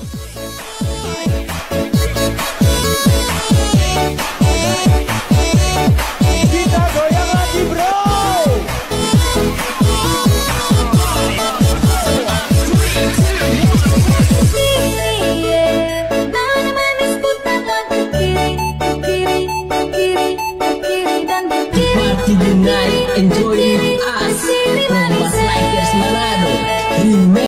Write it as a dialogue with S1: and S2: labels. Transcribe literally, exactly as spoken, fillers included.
S1: Kita goyang lagi bro.
S2: Party the night, enjoy it, asik.